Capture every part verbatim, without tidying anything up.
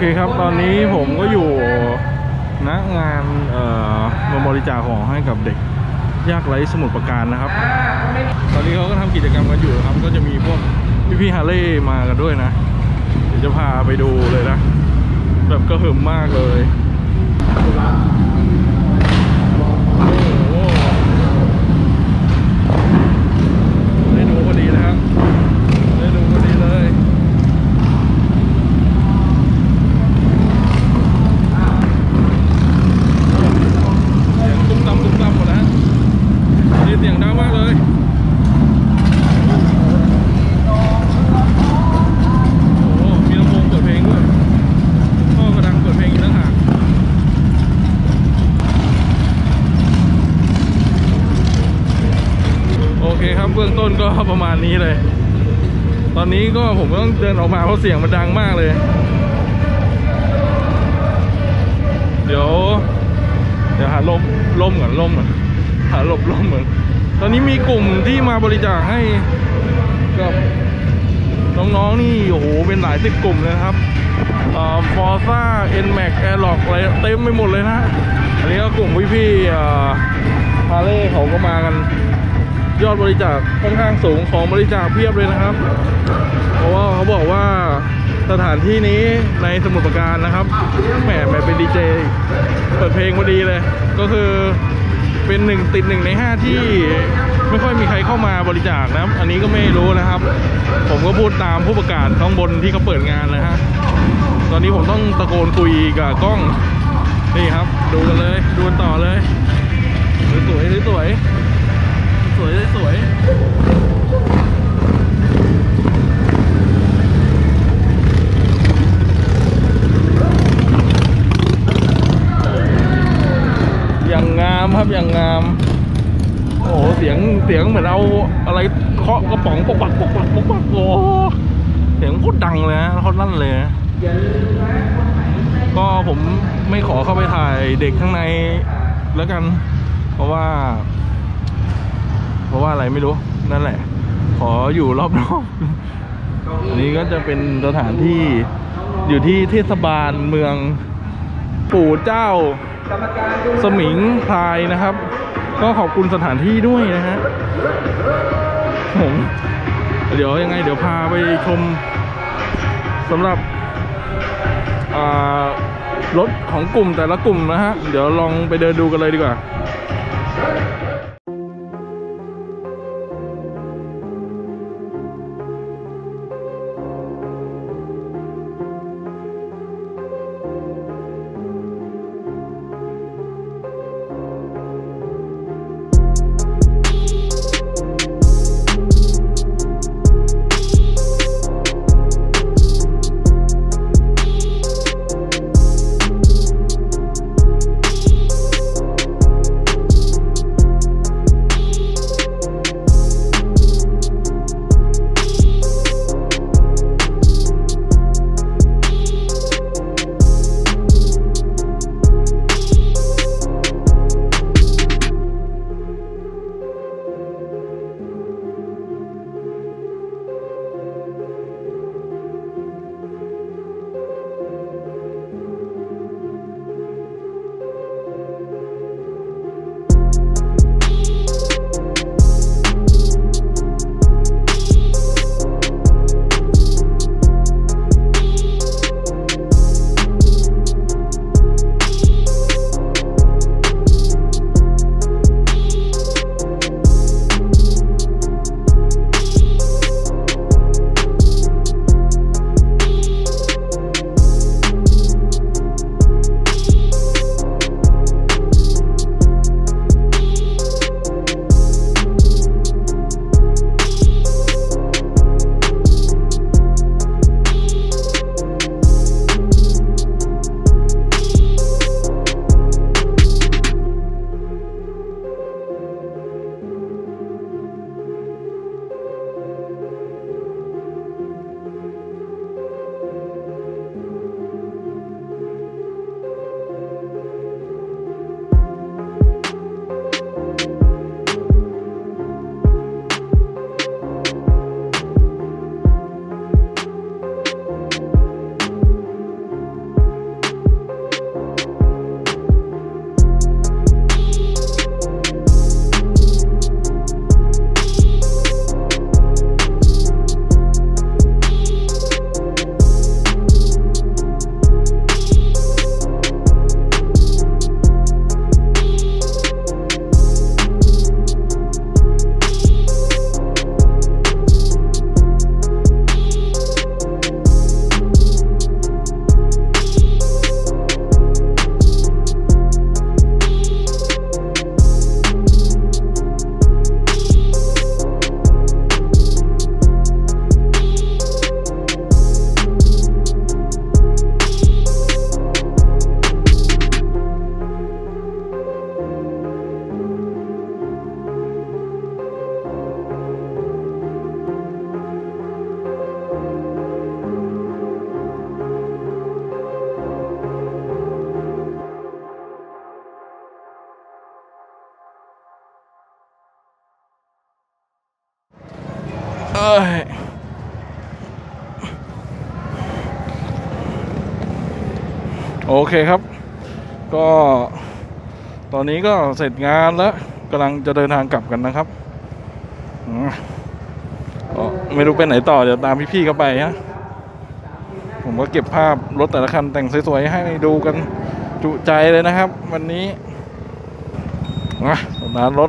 เคครับตอนนี้ผมก็อยู่ณงานเอ่อมาบริจาคของให้กับเด็กยากไร้สมุทรปราการนะครับตอนนี้เขาก็ทำกิจกรรมกันอยู่ครับก็จะมีพวกพี่ๆฮาร์เลย์มากันด้วยนะเดี๋ยวจะพาไปดูเลยนะแบบกระหึ่มมากเลยได้ดูพอดีนะครับได้ดูพอดีเลยเสียงดังมากเลยโอ้มีลำโพงเปิดเพลงด้วยพ่อกระดังเปิดเพลงอีกต่างหากโอเคครับเบื้องต้นก็ประมาณนี้เลยตอนนี้ก็ผมต้องเดินออกมาเพราะเสียงมันดังมากเลยเดี๋ยวเดี๋ยวหาลมลมก่อนลมก่อนหาหลบลมเหมือนตอนนี้มีกลุ่มที่มาบริจาคให้กับน้องๆนี่โอ้โหเป็นหลายสิบกลุ่มเลยครับฟอร์ซ่า เอ็น แม็ก แอร์ล็อกอะไรเต็มไปหมดเลยนะอันนี้ก็กลุ่มพี่ๆฮาร์เลย์เขาก็มากันยอดบริจาคค่อนข้างสูงของบริจาคเพียบเลยนะครับเพราะว่าเขาบอกว่าสถานที่นี้ในสมุทรปราการนะครับแหมแหมเป็นดีเจเปิดเพลงพอดีเลยก็คือเป็นหนึ่งติดหนึ่งในห้าที่ไม่ค่อยมีใครเข้ามาบริจาคนะอันนี้ก็ไม่รู้นะครับผมก็พูดตามผู้ประกาศข้างบนที่เขาเปิดงานนะฮะตอนนี้ผมต้องตะโกนคุยกับกล้องนี่ครับดูกันเลยดูต่อเลยสวยสวยสวยสวยอย่างงามครับอย่างงามโอ้โหเสียงเสียงเหมือนเอาอะไรเคาะกระป๋องปกปักปกปักปกปักโอ้เสียงโคตรดังเลยนะเขาลั่นเลยก็ผมไม่ขอเข้าไปถ่ายเด็กข้างในแล้วกันเพราะว่าเพราะว่าอะไรไม่รู้นั่นแหละขออยู่รอบนอกอันนี้ก็จะเป็นสถานที่อยู่ที่เทศบาลเมืองปู่เจ้าสมิงพรายนะครับก็ขอบคุณสถานที่ด้วยนะฮะผมเดี๋ยวยังไงเดี๋ยวพาไปชมสำหรับรถของกลุ่มแต่ละกลุ่มนะฮะเดี๋ยวลองไปเดินดูกันเลยดีกว่ายโอเคครับก็ตอนนี้ก็เสร็จงานแล้วกำลังจะเดินทางกลับกันนะครับไม่รู้ไปไหนต่อเดี๋ยวตามพี่ๆเข้าไปฮะผมก็เก็บภาพรถแต่ละคันแต่งสวยๆให้ดูกันจุใจเลยนะครับวันนี้มาสตาร์ทรถ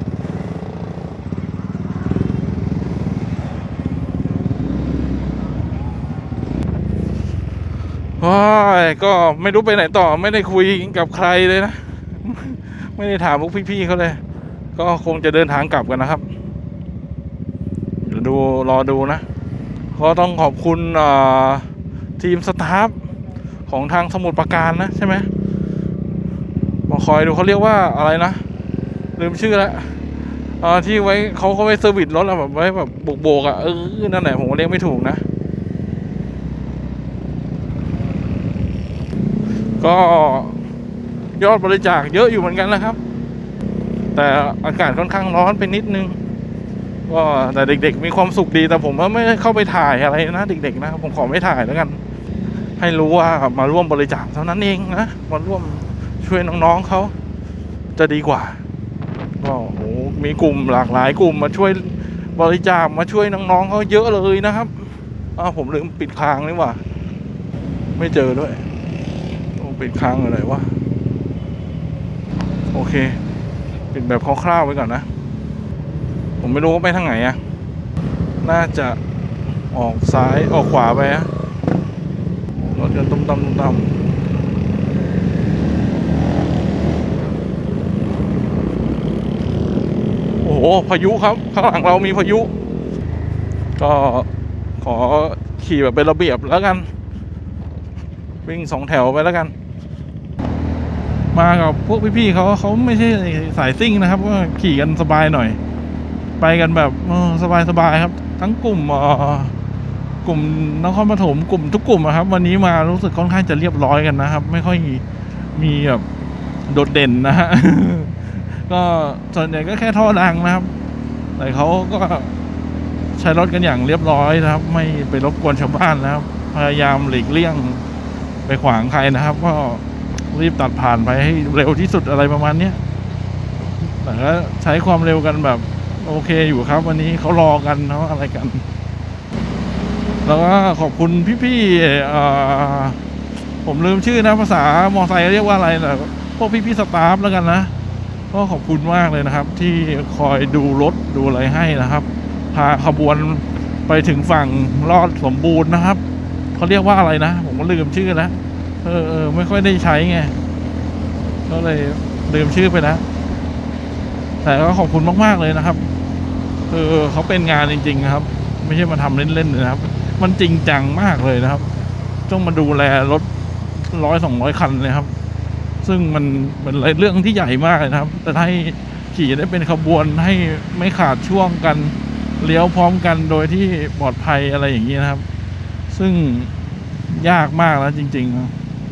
ว้ายก็ไม่รู้ไปไหนต่อไม่ได้คุยกับใครเลยนะไม่ได้ถามพวกพี่ๆเขาเลยก็คงจะเดินทางกลับกันนะครับเดี๋ยวดูรอดูนะก็ต้องขอบคุณทีมสตาฟของทางสมุทรปราการนะใช่ไหมมาคอยดูเขาเรียกว่าอะไรนะลืมชื่อแล้วที่ไว้เขาเขาไว้เซอร์วิสรถแบบไว้แบบโบกๆอ่ะเออนั่นแหละผมเรียกไม่ถูกนะก็ยอดบริจาคเยอะอยู่เหมือนกันนะครับแต่อากาศค่อนข้างร้อนไปนิดนึงก็แต่เด็กๆมีความสุขดีแต่ผมก็ไม่ได้เข้าไปถ่ายอะไรนะเด็กๆนะผมขอไม่ถ่ายแล้วกันให้รู้ว่ามาร่วมบริจาคเท่านั้นเองนะมาร่วมช่วยน้องๆเขาจะดีกว่าก็โหมีกลุ่มหลากหลายกลุ่มมาช่วยบริจาคมาช่วยน้องๆเขาเยอะเลยนะครับอ้าวผมลืมปิดค้างนี่หว่าไม่เจอด้วยปิดค้างอะไรวะโอเคปิดแบบคร่าวๆไว้ก่อนนะผมไม่รู้ว่าไปทางไหนอะน่าจะออกซ้ายออกขวาไปอะรถกันตุ้มตำตุ้มตำโอ้โหพายุครับข้างหลังเรามีพายุก็ขอขี่แบบเป็นระเบียบแล้วกันวิ่งสองแถวไปแล้วกันมากับพวกพี่ๆเขาเขาไม่ใช่สายซิ่งนะครับก็ขี่กันสบายหน่อยไปกันแบบสบายๆครับทั้งกลุ่มกลุ่มนครปฐมกลุ่มทุกกลุ่มครับวันนี้มารู้สึกค่อนข้างจะเรียบร้อยกันนะครับไม่ค่อยมีแบบโดดเด่นนะฮะ ก็ส่วนใหญ่ก็แค่ท่อดังนะครับแต่เขาก็ใช้รถกันอย่างเรียบร้อยนะครับไม่ไปรบกวนชาวบ้านนะครับพยายามหลีกเลี่ยงไปขวางใครนะครับก็รีบตัดผ่านไปให้เร็วที่สุดอะไรประมาณนี้แต่ก็ใช้ความเร็วกันแบบโอเคอยู่ครับวันนี้เขารอกันเนาะอะไรกันแล้วก็ขอบคุณพี่ๆผมลืมชื่อนะภาษามอไซค์เรียกว่าอะไรแต่พวกพี่ๆสตาฟแล้วกันนะก็ขอบคุณมากเลยนะครับที่คอยดูรถดูอะไรให้นะครับพาขบวนไปถึงฝั่งรอดสมบูรณ์นะครับเขาเรียกว่าอะไรนะผมก็ลืมชื่อแล้วเออเออไม่ค่อยได้ใช้ไงก็เลยลืมชื่อไปแล้วแต่ก็ขอบคุณมากๆเลยนะครับเออเขาเป็นงานจริงๆนะครับไม่ใช่มาทำเล่นๆนะครับมันจริงจังมากเลยนะครับต้องมาดูแลรถร้อยสองร้อยคันเลยครับซึ่งมันเป็นเรื่องที่ใหญ่มากเลยนะครับแต่ให้ขี่ได้เป็นขบวนให้ไม่ขาดช่วงกันเลี้ยวพร้อมกันโดยที่ปลอดภัยอะไรอย่างนี้นะครับซึ่งยากมากแล้วจริงๆ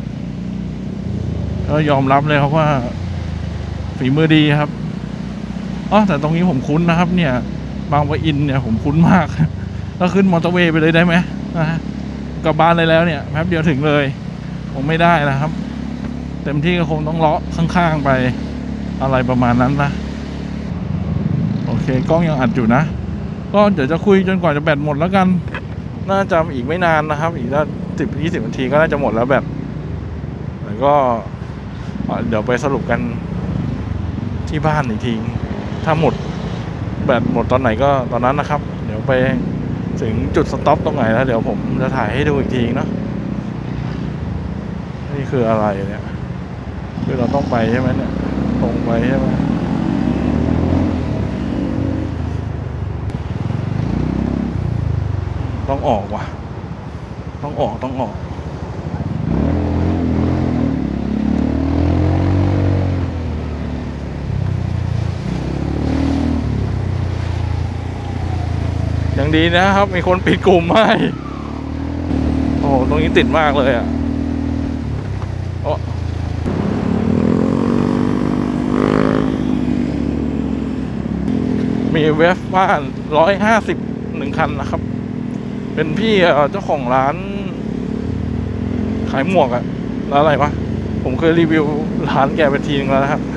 ก็ยอมรับเลยครับว่าฝีมือดีครับอ๋อแต่ตรงนี้ผมคุ้นนะครับเนี่ยบางปะอินเนี่ยผมคุ้นมากก็ขึ้นมอเตอร์เวย์ไปเลยได้ไหมนะฮะกลับบ้านเลยแล้วเนี่ยแป๊บเดียวถึงเลยผมไม่ได้นะครับเต็มที่ก็คงต้องเลาะข้างๆไปอะไรประมาณนั้นนะโอเคกล้องยังอัดอยู่นะก็เดี๋ยวจะคุยจนกว่าจะแบตหมดแล้วกันน่าจะอีกไม่นานนะครับอีกสักสิบยี่สิบนาทีก็น่าจะหมดแล้วแบตแล้วก็เดี๋ยวไปสรุปกันที่บ้านอีกทีถ้าหมดแบตหมดตอนไหนก็ตอนนั้นนะครับเดี๋ยวไปถึงจุดสต็อปตรงไหนแล้วเดี๋ยวผมจะถ่ายให้ดูอีกทีเนาะนี่คืออะไรเนี่ยคือเราต้องไปใช่ไหมเนี่ยตรงไปใช่ไหมต้องออกว่ะต้องออกต้องออกอย่างดีนะครับมีคนปิดกลุ่มให้โอ้ตรงนี้ติดมากเลยอ่ะโอ้มีเวฟบ้านร้อยห้าสิบหนึ่งคันนะครับเป็นพี่เจ้าของร้านขายหมวกอะร้านอะไรวะผมเคยรีวิวร้านแกไปทีนึงแล้วนะครับ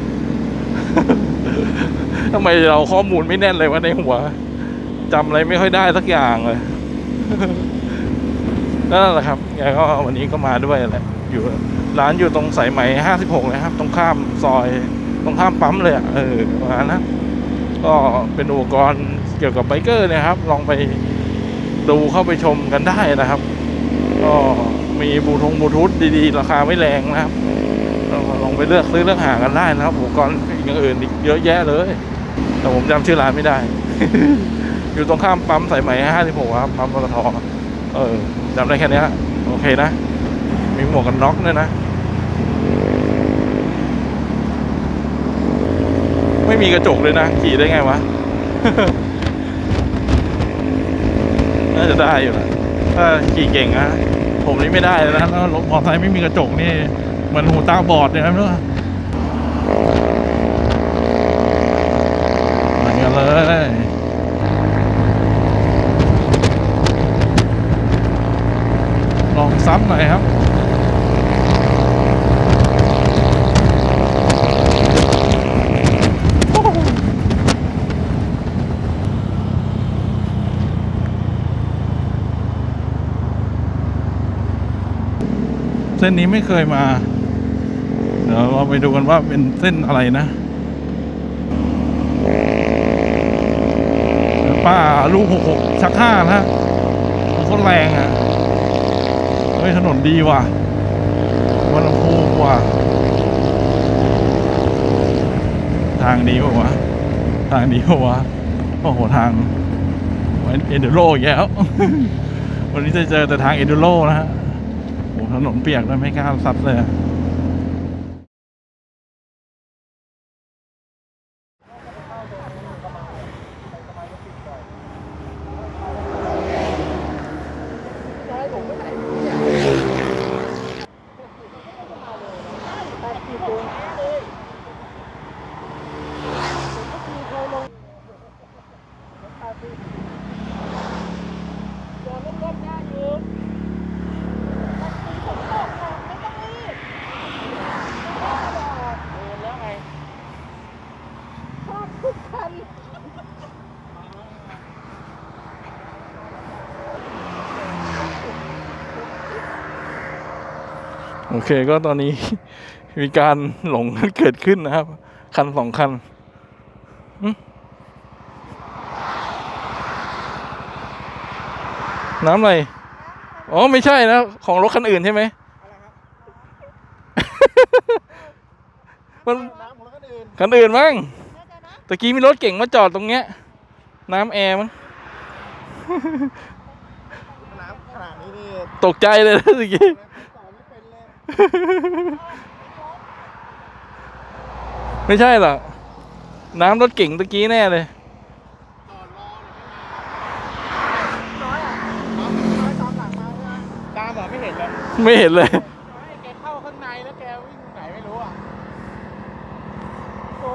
ทำไมเราข้อมูลไม่แน่นเลยวะในหัวจำอะไรไม่ค่อยได้สักอย่างเลยนั่นแหละครับแกก็วันนี้ก็มาด้วยแหละอยู่ร้านอยู่ตรงสายไหมห้าสิบหกนะครับตรงข้ามซอยตรงข้ามปั๊มเลยอ่ะเออประมาณนั้นก็เป็นอุปกรณ์เกี่ยวกับไบเกอร์นะครับลองไปดูเข้าไปชมกันได้นะครับก็มีบลูทูธบลูทูธดีๆราคาไม่แรงนะครับลองไปเลือกซื้อเลือกหากันได้นะครับอุปกรณ์อย่างอื่นอีกเยอะแยะเลยแต่ผมจำชื่อร้านไม่ได้ อยู่ตรงข้ามปั๊มสายไหมห้าสิบหกครับปั๊มปตท.เออจำได้แค่นี้โอเคนะมีหมวกกันน็อกด้วยนะไม่มีกระจกเลยนะขี่ได้ไงวะ น่าจะได้อยู่นะถ้าขี่เก่งนะผมนี่ไม่ได้เลยนะแล้วรถมอเตอร์ไซค์ไม่มีกระจกนี่เหมือนหูตาบอดเนี่ยนะเพื่อนมากันเลยลองซ้ำหน่อยครับเส้นนี้ไม่เคยมาเดี๋ยวเราไปดูกันว่าเป็นเส้นอะไรนะป้าลูกหกหกชักห้านะโคตรแรงอ่ะเฮ้ยถนนดีว่ะวันลำพูว่ะทางดีป่ะวะทางดีป่ะวะโอ้โหทางเอเดโร่อีกแล้ว วันนี้จะเจอแต่ทางเอเดโร่นะฮะโอ้ถนนเปียกด้วยไม่กล้าซัดเลยโอเคก็ตอนนี้ มีการหลงเกิดขึ้นนะครับคันสองคันน้ำอะไรอ๋อไม่ใช่นะของรถคันอื่นใช่ไหมมันคันอื่นมั้งตะกี้มีรถเก่งมาจอดตรงเนี้ยน้ำแอร์มั้งน้ำขนาดนี้นี่ตกใจเลยนะตะกี้ไม่ใช่หรอกน้ำรถเก่งตะกี้แน่เลยตามแบบไม่เห็นเลยไม่เห็นเลยแกเข้าข้างในแล้วแกวิ่งไหนไม่รู้อ่ะโอ้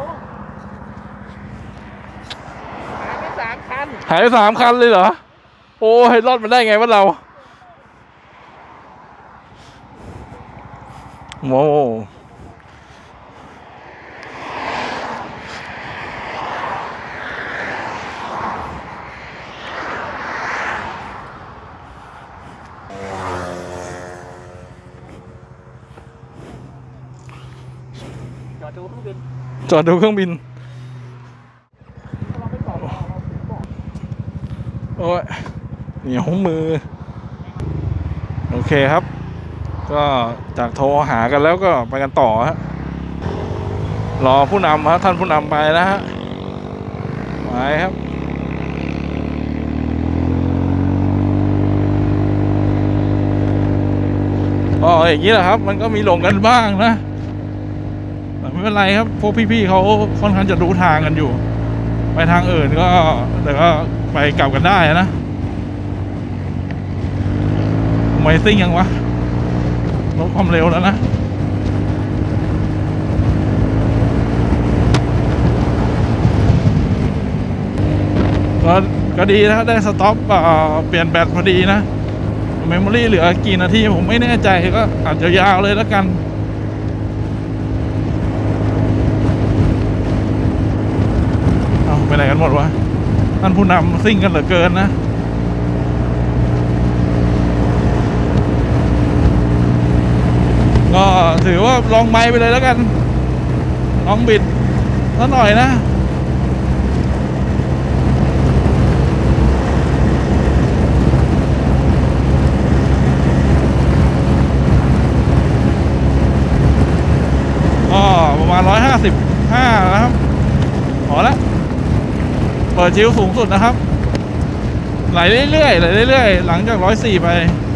หายไปสามคันหายไปสามคันเลยเหรอโอ้ยรอดมาได้ไงวะเราโว้จอดดูเครื่องบินจอดดูเครื่องบินโอ้ยเหนียวมือโอเคครับก็จากโทรหากันแล้วก็ไปกันต่อฮะรอผู้นำครับท่านผู้นำไปนะฮะไปครับอ๋ออย่างนี้แหละครับมันก็มีหลงกันบ้างนะแต่ไม่เป็นไรครับพวกพี่ๆเขาค่อนข้างจะรู้ทางกันอยู่ไปทางอื่นก็แต่ก็ไปกลับกันได้นะไม่ซิ่งยังวะลดความเร็วแล้วนะก็ก็ดีนะได้สต็อปเปลี่ยนแบตพอดีนะเมมโมรี่เหลือกี่นาทีผมไม่แน่ใจก็อาจจะยาวเลยแล้วกันเอาไปไหนกันหมดวะท่านผู้นำซิ่งกันเหลือเกินนะก็ถือว่าลองไมค์ไปเลยแล้วกันลองบิดสักหน่อยนะก็ประมาณร้อยห้าสิบห้านะครับพอละเปิดชิลสูงสุดนะครับไหลเรื่อยๆไหลเรื่อยๆหลังจากร้อยสี่ไป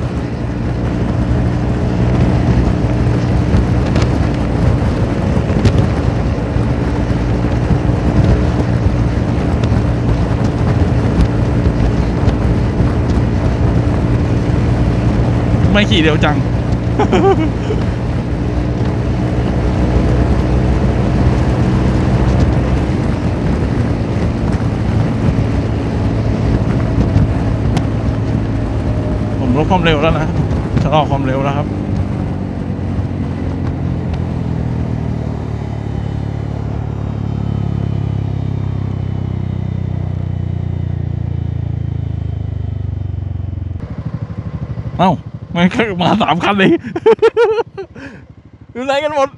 ไม่ขี่เร็วจัง ผมลดความเร็วแล้วนะชะลอความเร็วแล้วครับเอ้าไม่แค่มาสามคันเลย อยู่ไหนกันหมด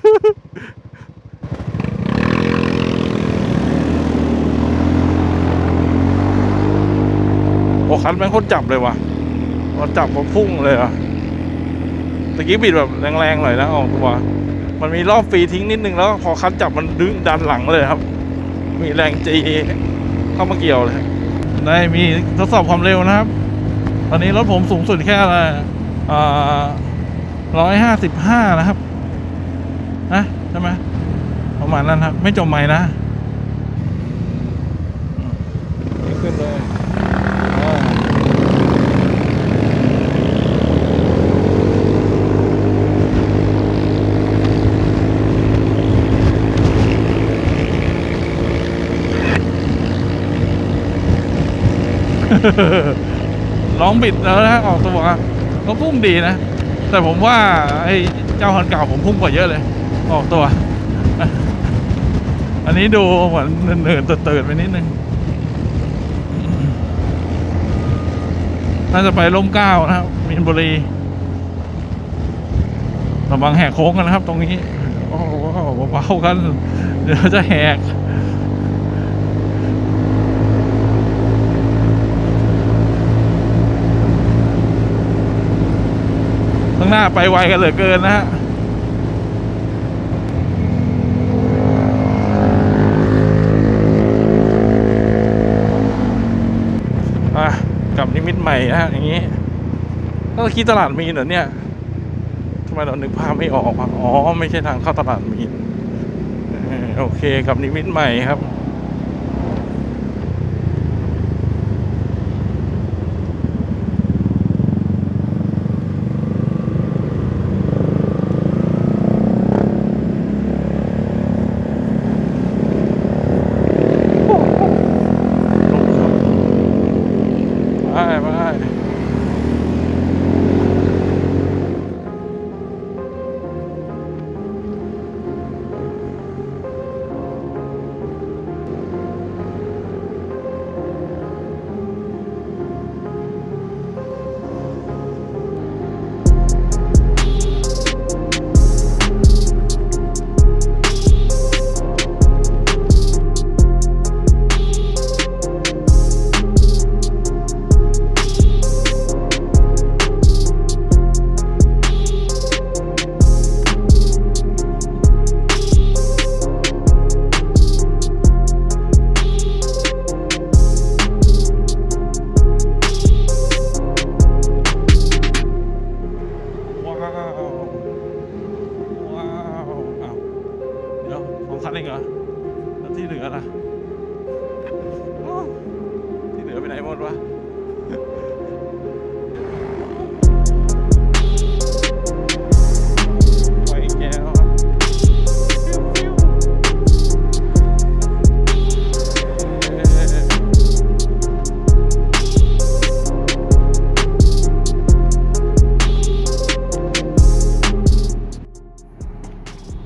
โอ้คันแม่งโคตรจับเลยว่ะเราจับมาพุ่งเลยอ่ะตะกี้บิดแบบแรงๆหน่อยนะออกตัวมันมีรอบฟรีทิ้งนิดนึงแล้วพอคันจับมันดึงดันหลังเลยครับมีแรงจีเข้ามาเกี่ยวเลยได้มีทดสอบความเร็วนะครับตอนนี้รถผมสูงสุดแค่อะไรอ่าร้อยห้าสิบห้านะครับนะใช่ไหมประมาณนั้นครับไม่จมไม่นะขึ้นเลยลองบิดแล้วนะออกตัวก็พุ่งดีนะแต่ผมว่าไอ้เจ้าคันเก่าผมพุ่งกว่าเยอะเลยออกตัวอันนี้ดูเหมือนเนินๆตื่นๆไปนิดนึงน่าจะไปร่มเกล้านะครับมีนบุรีระวังแหกโค้งกันนะครับตรงนี้โอ้โหเบาๆกันเดี๋ยวจะแหกข้างหน้าไปไวกันเหลือเกินนะฮะอ่ะกับนิมิตใหม่นะฮะอย่างนี้ก็คิดตลาดมีนเหรอเนี่ยทำไมเรานึกภาพไม่ออกอ่ะอ๋อไม่ใช่ทางเข้าตลาดมีนโอเคกับนิมิตใหม่ครับ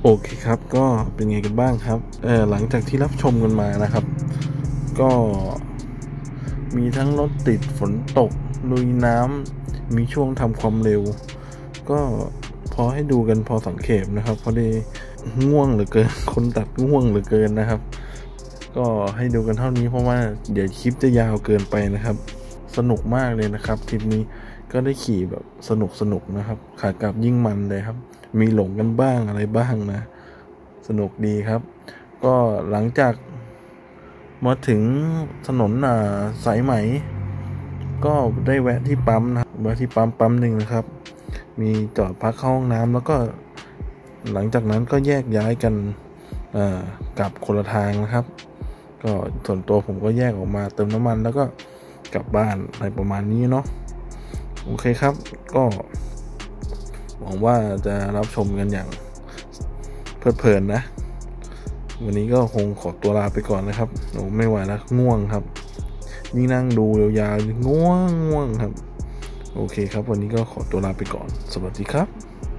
โอเคครับก็เป็นไงกันบ้างครับเออหลังจากที่รับชมกันมานะครับ ก็มีทั้งรถติดฝนตกลุยน้ำมีช่วงทำความเร็วก็พอให้ดูกันพอสังเขปนะครับพอดีง่วงเหลือเกินคนตัดง่วงเหลือเกินนะครับก็ให้ดูกันเท่านี้เพราะว่าเดี๋ยวคลิปจะยาวเกินไปนะครับสนุกมากเลยนะครับทริปนี้ก็ได้ขี่แบบสนุกสนุกนะครับขากลับยิ่งมันเลยครับมีหลงกันบ้างอะไรบ้างนะสนุกดีครับก็หลังจากมาถึงถนนอ่าสายไหมก็ได้แวะที่ปั๊มนะแวะที่ปั๊มปั๊มหนึ่งนะครับมีจอดพักเข้าห้องน้ำแล้วก็หลังจากนั้นก็แยกย้ายกันกลับคนละทางนะครับก็ส่วนตัวผมก็แยกออกมาเติมน้ำมันแล้วก็กลับบ้านอะไรประมาณนี้เนาะโอเคครับก็หวังว่าจะรับชมกันอย่างเพลิดเพลินนะวันนี้ก็คงขอตัวลาไปก่อนนะครับโอ้ไม่ไหวแล้วง่วงครับนี่นั่งดูยาวๆง่วงง่วงครับโอเคครับวันนี้ก็ขอตัวลาไปก่อนสวัสดีครับ